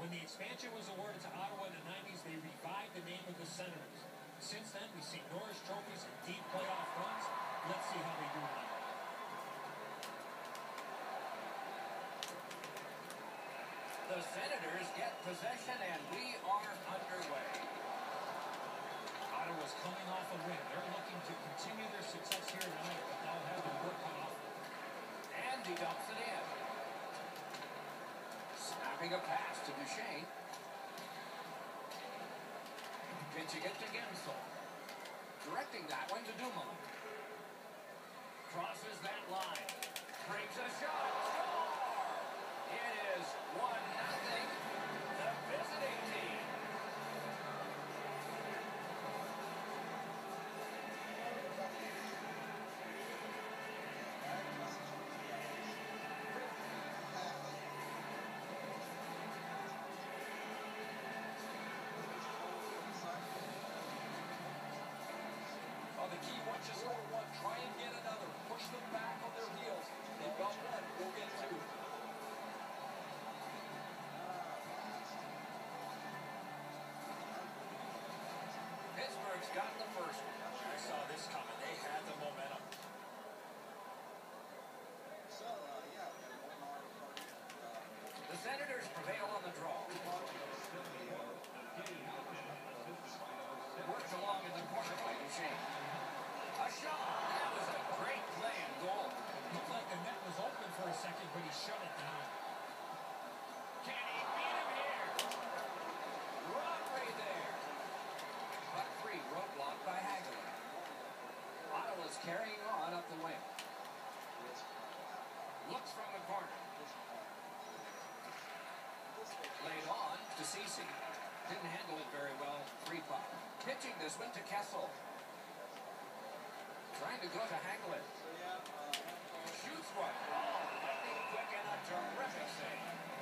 When the expansion was awarded to Ottawa in the 90s, they revived the name of the Senators. Since then, we've seen Norris trophies and deep playoff runs. Let's see how they do now. The Senators get possession, and we are underway. Ottawa's coming off a win. They're looking to continue their success here tonight, but they'll have their work cut off. And he dumps it in. Snapping a pass to Duchesne. Pitching it to Gensel. Directing that one to Dumoulin. Crosses that line. Brings a shot. Score! It is 1-0. The visiting team. The key, once you score one, try and get another. Push them back on their heels. They've got one, go get two. Pittsburgh's got the first one. I saw this coming. They had the momentum. The Senators prevail on the draw. Worked along in the corner by Duchesne. A shot. That was a great play and goal. Looked like the net was open for a second, but he shut it down. Can he beat him here? Right there. Puck free, roadblock by Hagelin. Ottawa's carrying on up the wing. Looks from the corner. Laid on to Ceci. Didn't handle it very well. Free puck. Pitching this one to Kessel. Trying to go to Hagelin. Shoots one. Oh, lightning quick and a terrific save.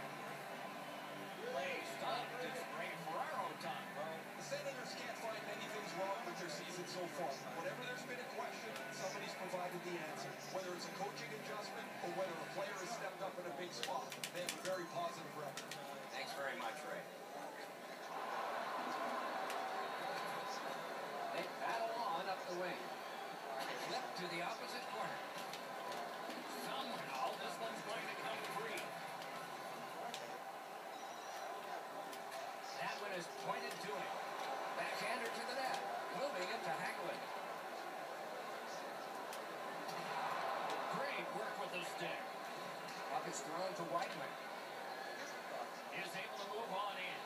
Play stopped. It's Ray Ferraro time. Well, the Senators can't find many things wrong with their season so far. Whenever there's been a question, somebody's provided the answer. Whether it's a coaching adjustment or whether a player has stepped up in a big spot, they have a very positive record. Thanks very much, Ray. They battle on up the wing. Flip to the opposite corner. Somehow this one's going to come free. That one is pointed to him. Backhander to the net. Moving it to Hagelin. Great work with the stick. Puck is thrown to Whiteman. Is able to move on in.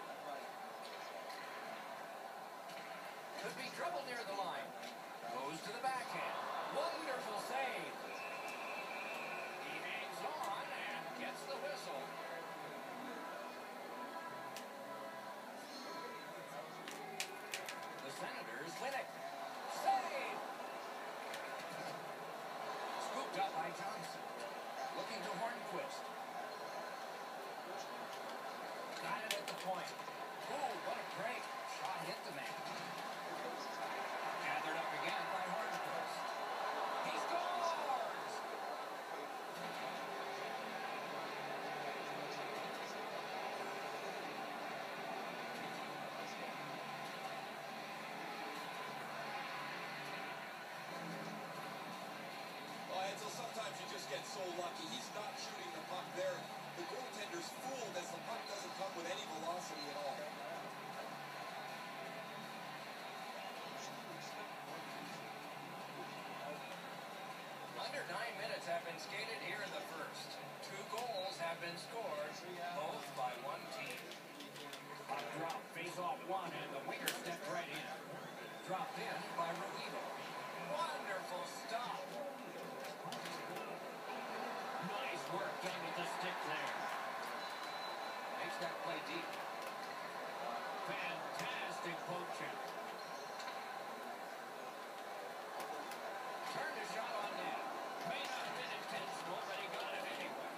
Could be trouble near the line. Goes to the backhand. Wonderful save. He hangs on and gets the whistle. The Senators win it. Save! Scooped up by Johnson. Looking to Hornquist. Got it at the point. Oh, what a break. Shot hit the man. Gathered up again by Hornquist. He scores! Well, Edsel, sometimes you just get so lucky. He's not shooting the puck there. The goaltender's fooled as the puck doesn't come with any velocity at all. Under 9 minutes have been skated here in the first. 2 goals have been scored, both by one team. Puck drop, face off one, and the winger stepped right in. Dropped in by Ruido. Wonderful stop. Nice work done with the stick there. Makes that play deep. Fantastic poke check. Turned a shot on net. May not have been intentional, but he got it anyway.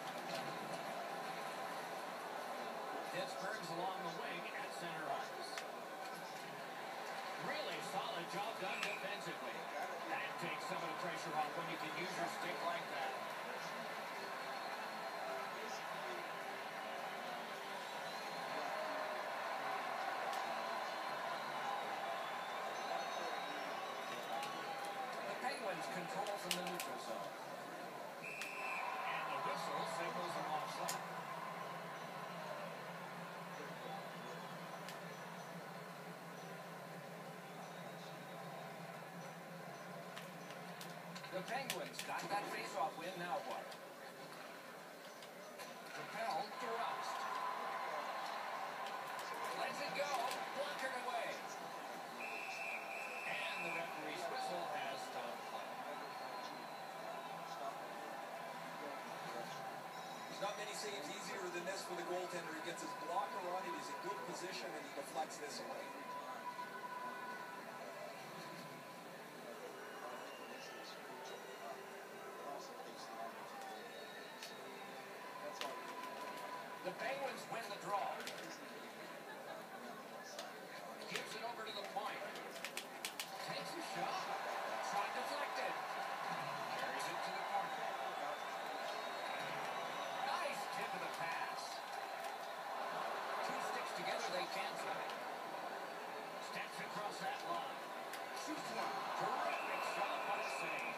Pittsburgh's along the wing at center ice. Really solid job done defensively. That takes some of the pressure off when you can use your stick like that. control from the neutral zone. And the whistle signals an offside. The Penguins got that face-off win. Now what? Propelled to Rust. Lets it go. Blunkered away. And the referee's whistle has stopped play. There's not many saves easier than this for the goaltender. He gets his blocker on it. He's in good position, and he deflects this away. The Penguins win the draw. Gives it over to the point. Takes a shot. Shot deflected. Carries it to the corner. Nice tip of the pass. Two sticks together, they cancel. Steps across that line. Shoots one. Terrific shot. What a save.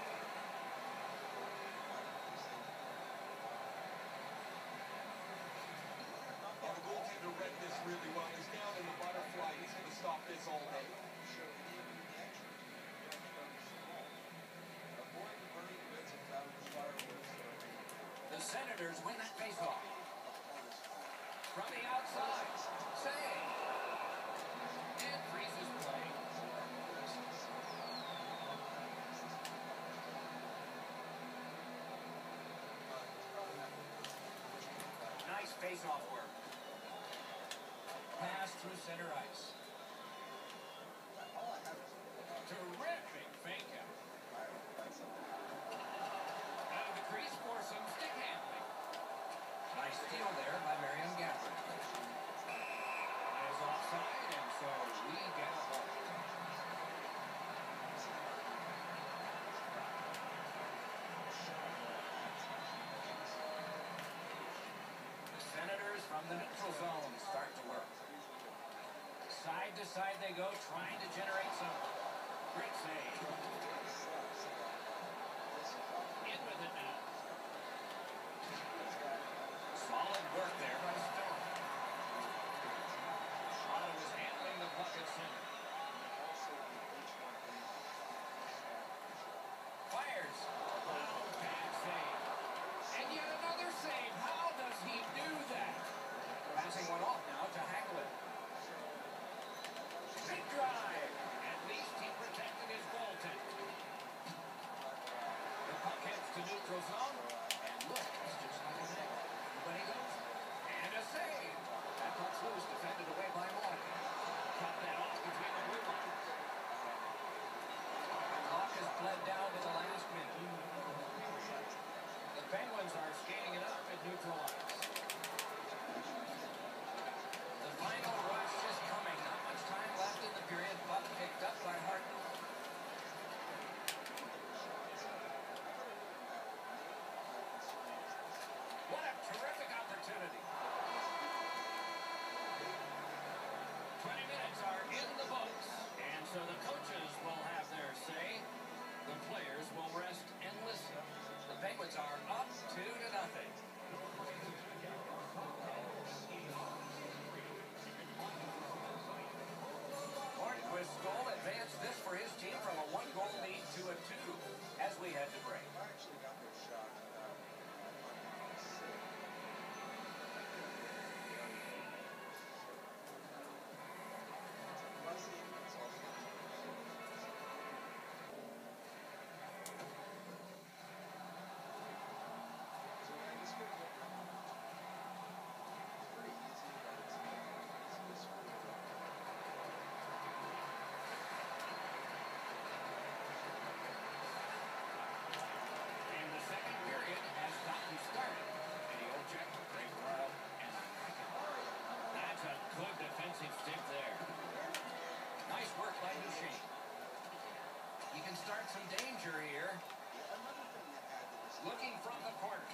Yeah, the goaltender read this really well. He's down in the butterfly. He's going to stop this all day. The Senators win that faceoff. From the outside. Save. And freezes play. Nice face-off work. Pass through center ice. Terrific fake out. Out of the crease for some stick handling. Nice steal there by Marion Gafford. Is offside, and so we get a ball. The Senators from the neutral zone start to work. Side to side they go, trying to generate something. Great save. In with it now. Solid work there by Stone. Ottawa was handling the puck at center. Fires. Wow, bad save. And yet another save. How does he do that? Passing one off now to Hagelin. Big drive. At least he protected his goaltender. The puck heads to neutral zone. And look, it's just like a net. But he goes. And a save. That puck's loose, defended away by Moore. Cut that off between the blue lines. The clock has bled down to the last minute. The Penguins are skating it up at neutral ice. The final rush is coming. Not much time left in the period. Puck picked up by Harton. What a terrific opportunity. 20 minutes are in the books. And so the coaches will have their say. The players will rest and listen. The Penguins are up 2-0. Hornquist's goal advanced this for his team from a 1-goal lead to a 2 as we head to break. Start some danger here. Looking from the corner.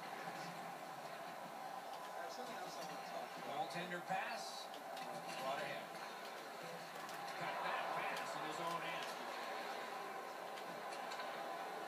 Goaltender pass. Brought ahead. Cut that pass in his own end.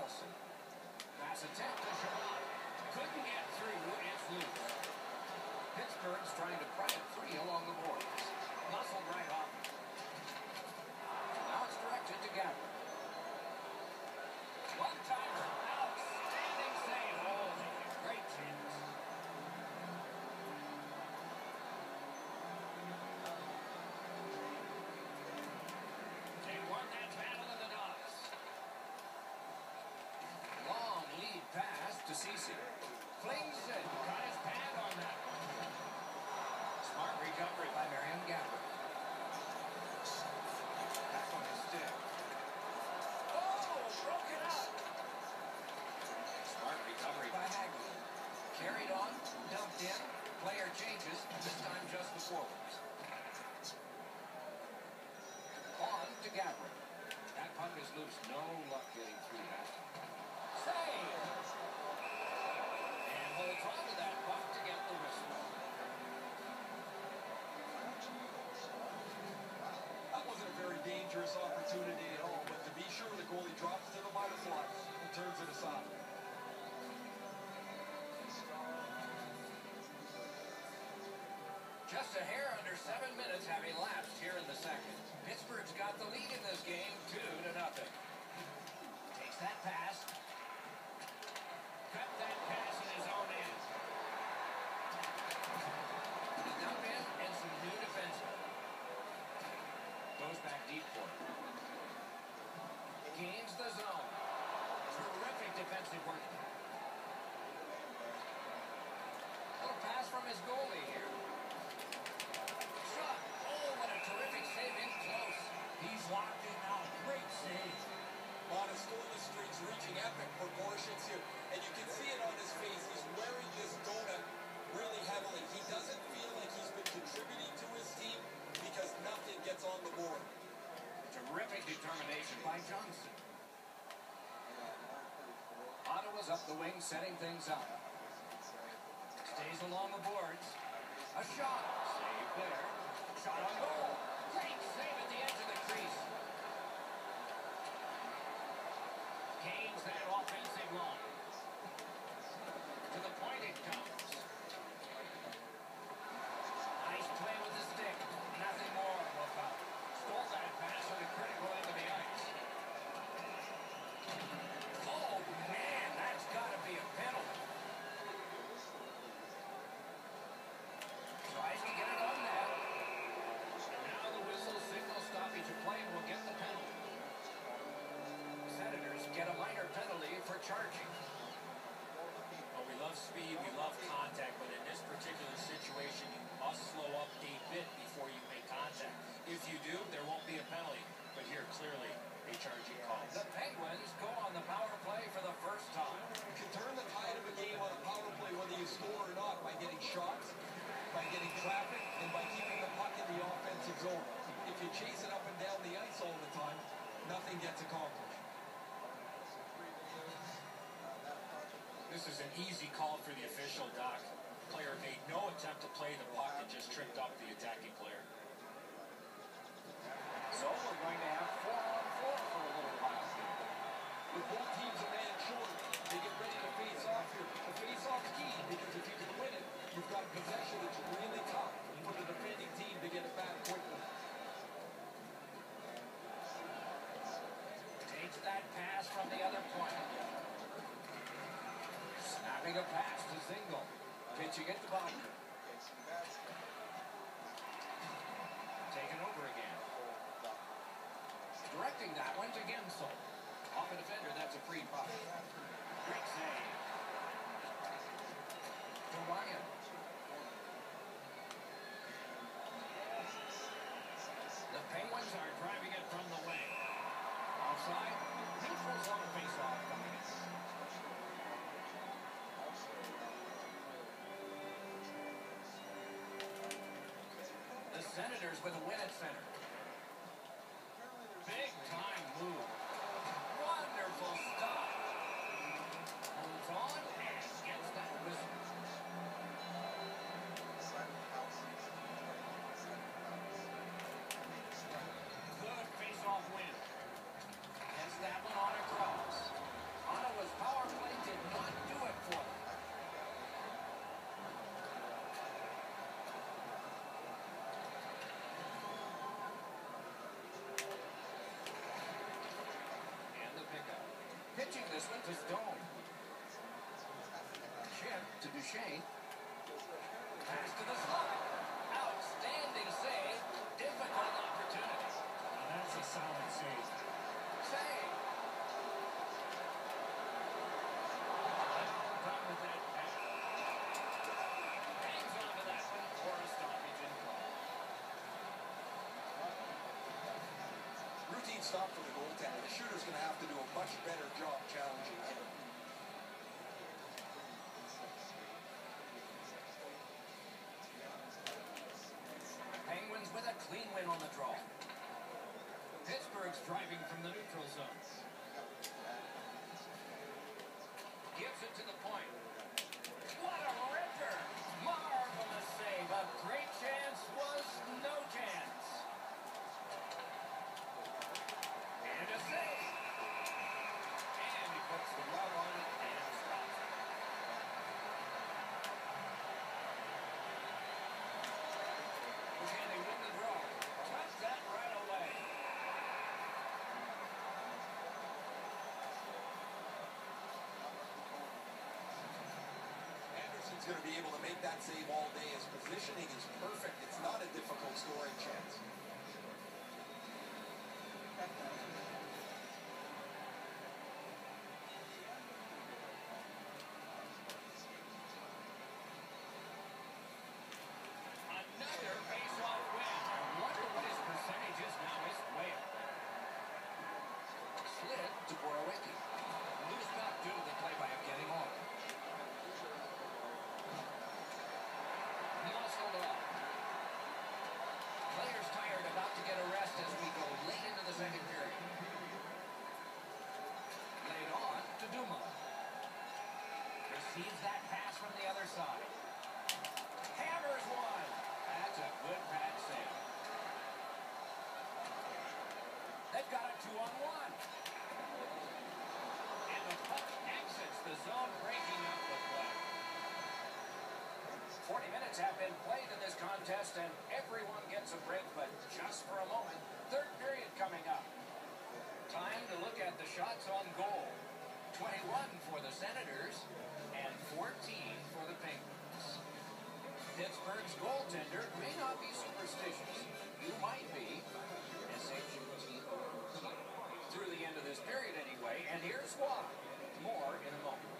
Allison. Pass attempt to Sherrod. Couldn't get through. It's loose. Pittsburgh's trying to pry it free along the boards. Muscled right off. Now it's directed to Gabbard. One-timer. Outstanding save. Oh, great chance. They won that battle in the docks. Long lead pass to Cece. Flings it. Got his pad on that one. Smart recovery by Marion Gabbard. Back on his stick. Oh, broken up. Smart recovery by Hagley. Carried on, dumped in. Player changes, this time just the forwards. On to Gabbard. That puck is loose. No luck getting through that. Save! And holds on to that puck to get the whistle. That wasn't a very dangerous opportunity at all, but to be sure, the goalie drops to the minor fly and turns it aside. Just a hair under 7 minutes have elapsed here in the second. Pittsburgh's got the lead in this game, 2-0. Takes that pass. Cut that pass in his own end. The dump in and some new defensemen. Goes back deep for it. Gains the zone. Terrific defensive work. Little pass from his goalie here. Shot. Oh, what a terrific save in close. He's locked in now. Great save. On a scoreless streak's reaching epic proportions here, and you can see it on his face. He's wearing this donut really heavily. He doesn't feel like he's been contributing to his team because nothing gets on the board. Terrific determination by Johnson. Ottawa's up the wing, setting things up. Stays along the boards. A shot. Save there. Shot on goal. Great save at the edge of the crease. Gains that offensive line. To the point it comes. Nice play with the stick. Nothing more will come. Stole that pass at a critical end of the ice. Oh, man, that's got to be a penalty. Tries to get it on net. And now the whistle signals stoppage of play will get the penalty. Senators get a minor penalty for charging. Well, we love speed, we love contact, but in this particular situation, you must slow up a bit before you make contact. If you do, there won't be a penalty. But here, clearly, a charging call. The Penguins go on the power play for the first time. You can turn the tide of a game on a power play whether you score or not by getting shots, by getting traffic, and by keeping the puck in the offensive zone. If you chase it up and down the ice all the time, nothing gets accomplished. This is an easy call for the official, Doc. Player made no attempt to play the puck and just tripped up the attacking player. So we're going to have 4-on-4 for a little while. With both teams a man short, they get ready to face off here. The face-off's key because if you can win it, you've got possession. It's really tough for the defending team to get it back quickly. Takes that pass from the other point. Snapping a pass to Zingle. Pitching it to Bobby. Taken over again. Directing that one to Gensel. Off a defender, that's a free puck. Great save. To Ryan. The Penguins are driving it from the wing. Offside. Neutral zone face-off coming in. The Senators with a win at center. Big time move. Wonderful stop. Holds on and gets that whistle. Good face-off win. Gets that one on across. On a this one to Stone. Chip to Duchesne. Pass to the slot. Outstanding save. Difficult opportunity. Now that's a solid save. Save. Done with that pass. Hangs on to that one for a stoppage and call. Routine stop for the goaltender. The shooter's going to have to do a much better job challenging him. Penguins with a clean win on the draw. Pittsburgh's driving from the neutral zone. Gives it to the point. What a ripper! Marvelous save. A great chance was no chance. And a save. And he puts the glove on it and stops it. Can they win the draw? Touch that right away. Anderson's going to be able to make that save all day. His positioning is perfect. It's not a difficult scoring chance. Another face-off win. I wonder what his percentage is now. It's way up there. Slid to Borowicki. Loose puck due to the play by getting on. Muscled off. Players tired, about to get a rest as we go late into the second period. Laid on to Dumas. Receives that pass from the other side. Hammers one. That's a good pad save. They've got a 2-on-1. And the puck exits the zone, breaking up the play. 40 minutes have been played in this contest, and everyone gets a break, but just for a moment. Third period coming up. Time to look at the shots on goal. 21 for the Senators and 14 for the Penguins. Pittsburgh's goaltender may not be superstitious. You might be. S-H-U-T-O. Through the end of this period anyway, and here's why. More in a moment.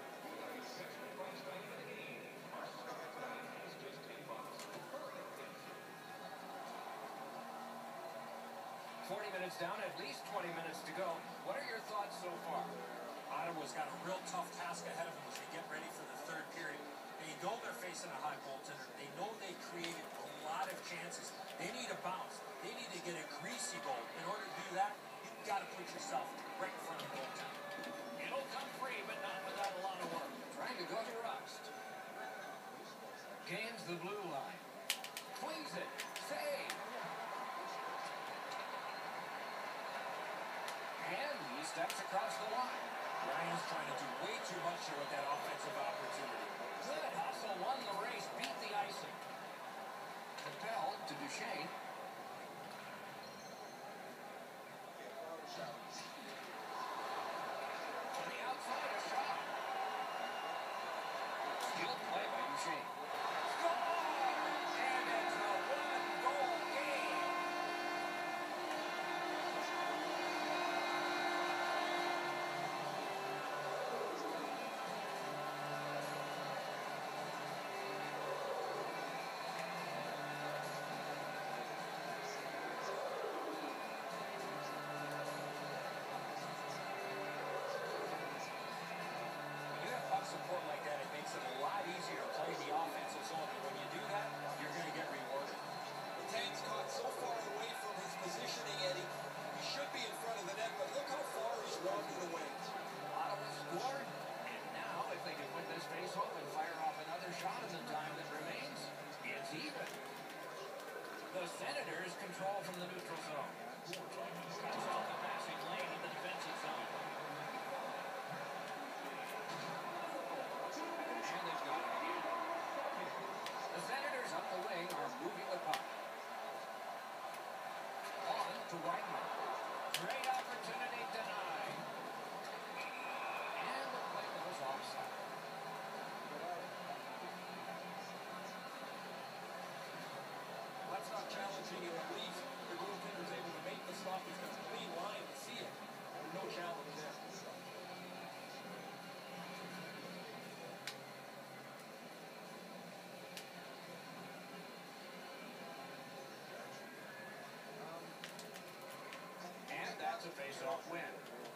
40 minutes down, at least 20 minutes to go. What are your thoughts so far? Ottawa's got a real tough task ahead of them as they get ready for the third period. They know they're facing a high goaltender. They know they created a lot of chances. They need a bounce. They need to get a greasy goal. In order to do that, you've got to put yourself right in front of the goaltender. It'll come free, but not without a lot of work. Trying to go to rust. Gains the blue line. Swings it. Save. And he steps across the line. Ryan's trying to do way too much here with that offensive opportunity. Good hustle, won the race, beat the icing. Propelled to Duchesne. On the outside, a shot. Skilled play by Duchesne. Score! And it's a one-goal game. When you have puck support like that, it makes it a lot easier to play the offensive zone. And when you do that, you're going to get rewarded. The Tank's caught so far away from his positioning, Eddie. He should be in front of the net, but look how far he's wandered away. Ottawa scored, and now if they can win this faceoff and fire off another shot in the time that remains, it's even. The Senators control from the neutral zone. Cuts off the passing lane in the defensive zone. And they've got it again. The Senators up the wing are moving the puck. On to Whiteman. Great opportunity denied. face-off. He's got a clean line to see it. No challenge there. And that's a face-off win.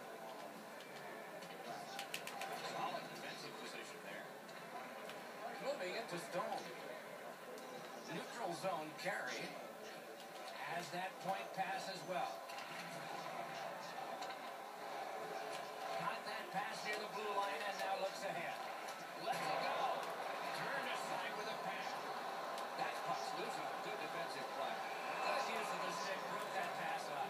Solid defensive position there. Moving it to Stone. Neutral zone carry. Has that point pass as well. Got that pass near the blue line and now looks ahead. Lets it go. Turned aside with a pass. That puck's loose on a good defensive play. Good use of the stick. Broke that pass up.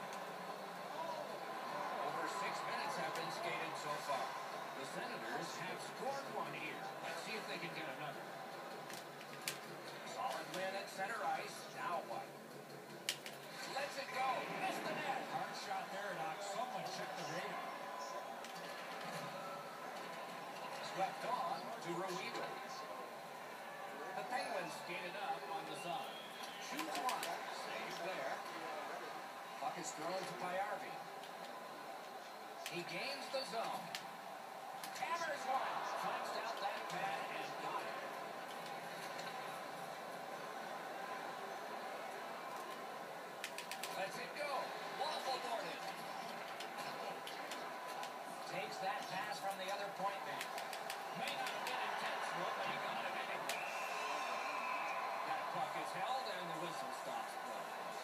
Over 6 minutes have been skated so far. The Senators have scored one here. Let's see if they can get another. Solid win at center ice. Now what? Lets it go. Missed the net. Hard shot there, Doc. Someone check the radar. Swept on to Ruido. The Penguins skated up on the side. Shoots one. Save there. Puck is thrown to Payarvi. He gains the zone. Hammers one. Flexed out that pad and got it. Lets it go. Waffle boarded. Takes that pass from the other point man. May not have been intentional, but he got it anyway. That puck is held and the whistle stops play.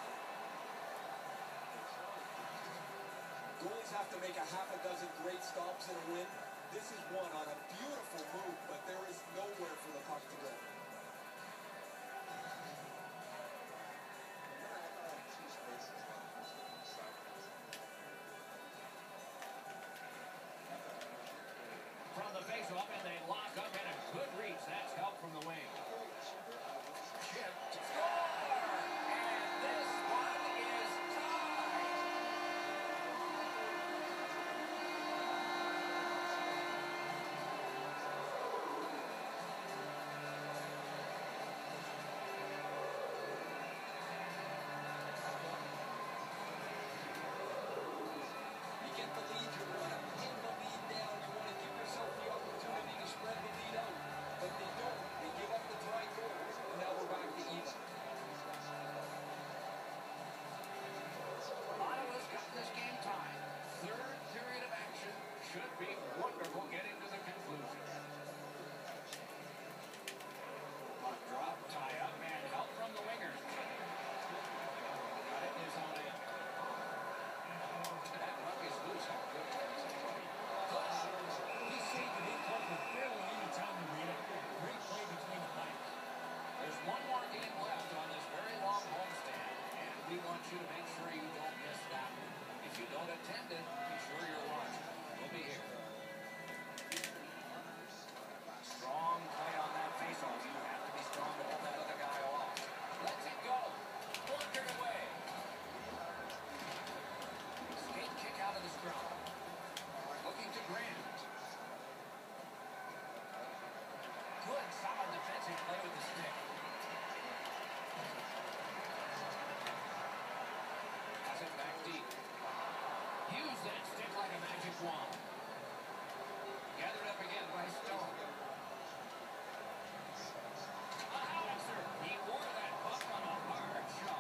Goalies have to make a half a dozen great stops in a win. This is one on a beautiful move, but there is nowhere for the puck to go. From the face-off, and they lock up in a good reach. That's help from the wing. Chipped. Score! And this one is tied. You get the lead, you want to pin the lead down, you want to give yourself the opportunity to spread the lead out. But they don't. They give up the tied goals, and now we're back to even. Ottawa's got this game tied. Third period of action should be wonderful getting to the conclusion. Puck drop, tie up, and help from the wingers. Got it in his own end. That puck is loose on good defensive play. He saved the big puck with barely any time to read it. Great play between the pipes. There's one more game left on this very long homestand, and we want you to make sure you don't miss that one. If you don't attend it, be sure you're watching. We'll be here. Strong play on that faceoff. You have to be strong to hold that other guy off. Lets it go. Blundered away. Skate kick out of the scrum. Looking to Grant. Good, solid defensive play with the stick. Pass it back deep. Use that stick like a magic wand. Gathered up again by Stone. A howitzer. He wore that puck on a hard shot.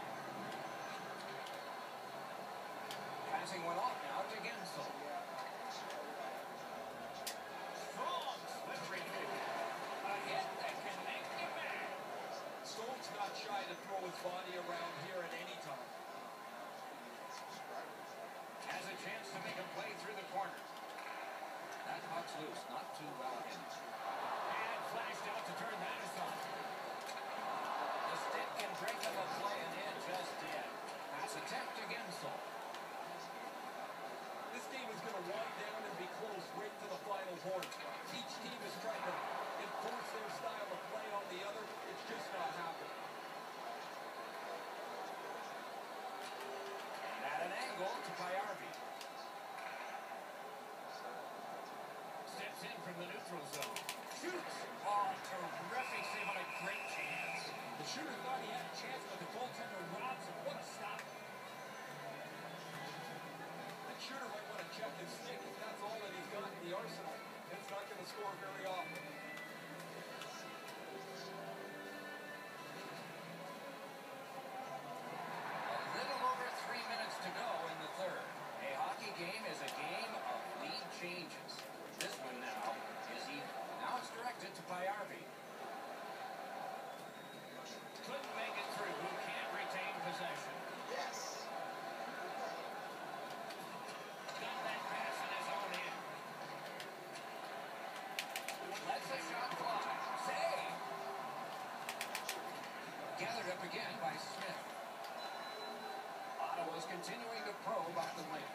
Passing one off now to Gensel. Strong slippery kick. A hit that can make you mad. Stone's not shy to throw his body around here at any time. Has a chance to make a play through the corner. That puck's loose, not too well hit. And flashed out to turn that aside. The stick can break up a play, and it just did. Pass attempt to Gensel. This game is going to wind down and be close right to the final horn. Each team is trying to enforce their style of play on the other. It's just not happening. And at an angle to Payarvi. Steps in from the neutral zone. Shoots. Oh, terrific save on a great chance. The shooter thought he had a chance, but the goaltender robs him. What a stop. That shooter might want to check his stick if that's all that he's got in the arsenal. It's not going to score very often. A little over 3 minutes to go in the third. A hockey game is a game of lead changes. This one now is even. Now it's directed to Payarvi. Couldn't make it through. Can't retain possession. Yes. Got that pass in his own end. Lets a shot fly. Save. Gathered up again by Smith. Ottawa's continuing to probe off the wing.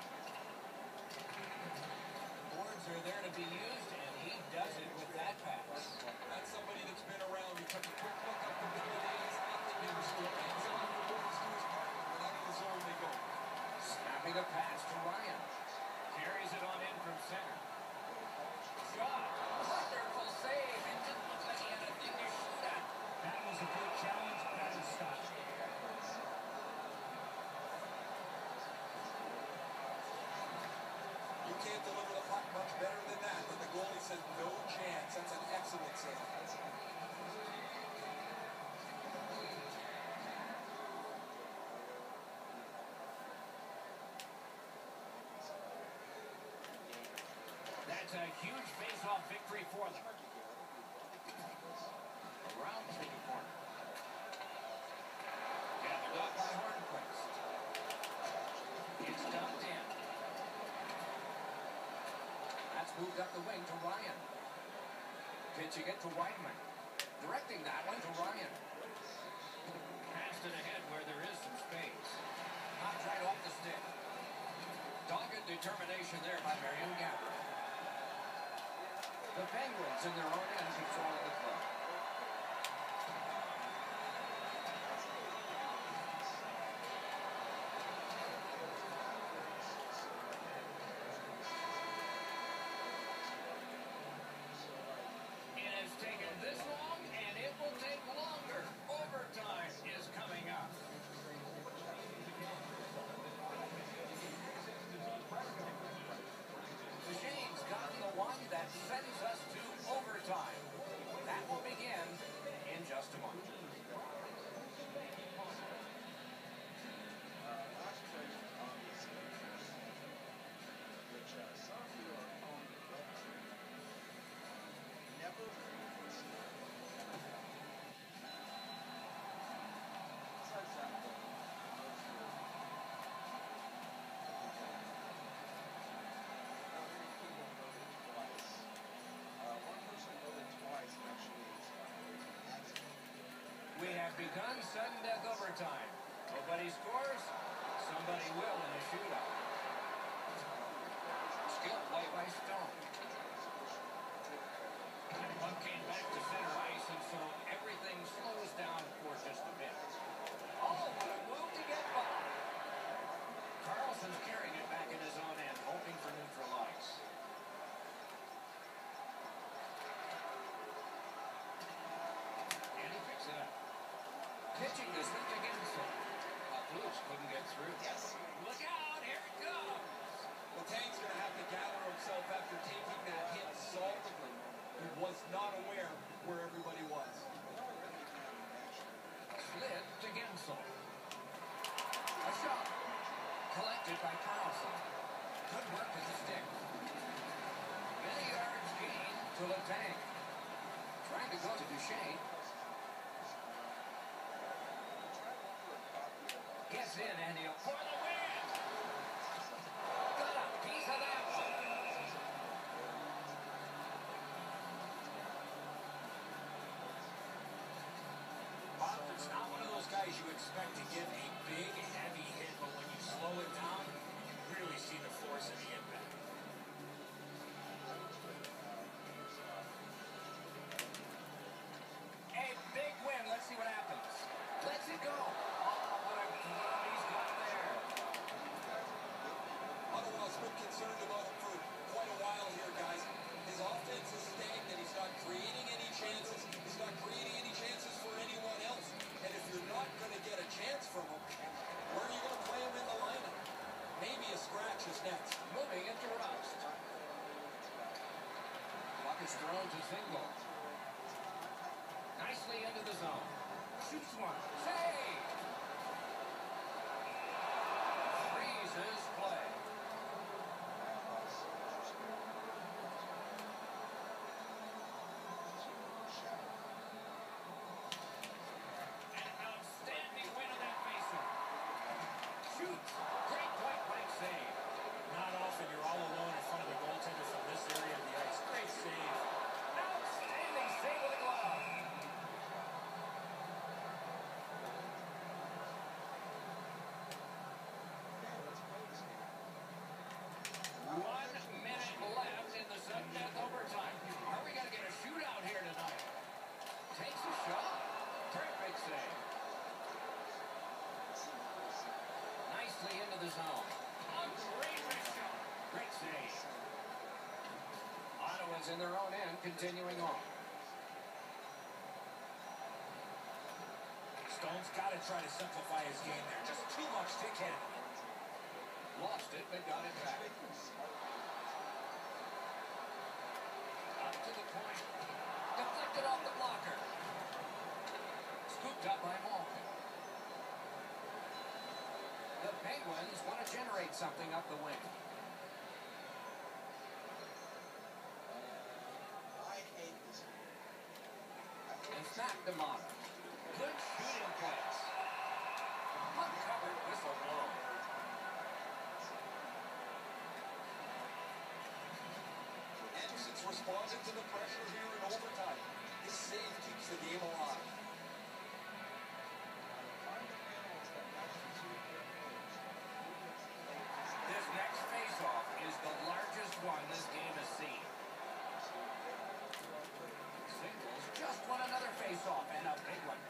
Boards are there to be used, and he does it with that pass. That's somebody that's been around. He took a quick look up the middle of the ice. Nothing. He was hands on the boards to his partner. And out of the zone they go. Snapping a pass to Ryan. Carries it on in from center. Shot. Wonderful save. It didn't look like he had a thing to shoot at. That was a good challenge. That is stop. You can't deliver the puck much better than that. But the goalie says no chance. That's an excellent save. That's a huge face-off victory for them. Around to the corner. Gathered up by Hornquist. It's dumped in. That's moved up the wing to Ryan. Pitching it to Whiteman. Directing that one to Ryan. Passed it ahead where there is some space. Knocked right off the stick. Dogged determination there by Marion Gabbard. The Penguins in their own end controlling the play. It has taken this long, and it will take longer. Overtime is coming up. The Shane's gotten the one that sends us to overtime. That will begin in just a moment. We have begun sudden death overtime. Nobody scores, somebody will in a shootout. Skill play by Stone. That puck came back to center ice, and so everything slows down for just a bit. Oh, what a move to get by. Carlson's carrying it back in his own end, hoping for neutral ice. And he picks it up. Pitching this one to Gensel. Blues couldn't get through. Yes. Look out, here it comes. Well, Tank's going to have to gather himself after taking that hit solidly. He was not aware where everybody was. Slid to Gensel. A shot. Collected by Carlson. Good work with the stick. Many yards gained to Letang. Trying to go to Duchesne. Gets in and he'll for the win. Got a piece of that one. Bob, it's not one of those guys you expect to give a big, heavy hit, but when you slow it down, you really see the force of the impact. A big win. Let's see what happens. Let's it go. Oh, what a throw he's got there. It's thrown to single. Nicely into the zone. Shoots one. Save! Freezes play. An outstanding win of that faceoff. Shoots. Great point blank save. Not often you're all alone in front of the goaltender from this area of the ice. Great save. Outstanding save with a glove. Left in the sudden death overtime. Are we going to get a shootout here tonight? Takes a shot. Terrific save. Nicely into the zone. A great wrist shot. Great save. Ottawa's in their own end, continuing on. Stone's got to try to simplify his game there. Just too much stick handling. Lost it, but got it back. Up to the point. Deflected off the blocker. Scooped up by Malkin. The Penguins want to generate something up the wing. And snap to Mata. Good shooting pass. Uncovered, whistle blown. Anderson's responding to the pressure here in overtime. His save keeps the game alive. This next faceoff is the largest one this game has seen. Singles just won another faceoff and a big one.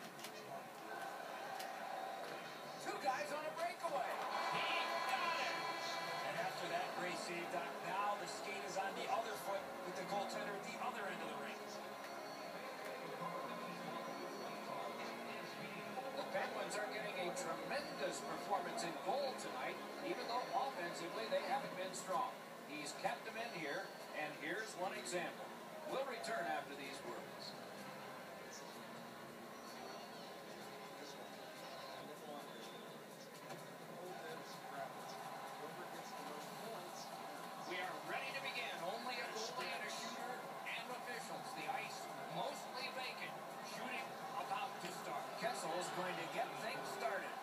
Two guys on a breakaway. He got it. And after that great save, Doc, now the skate is on the other foot with the goaltender at the other end of the ring. The Penguins are getting a tremendous performance in goal tonight, even though offensively they haven't been strong. He's kept them in here, and here's one example. We'll return after these words. We are ready to begin. Only a goalie and a shooter and officials. The ice mostly vacant. Shooting about to start. Kessel's going to get things started.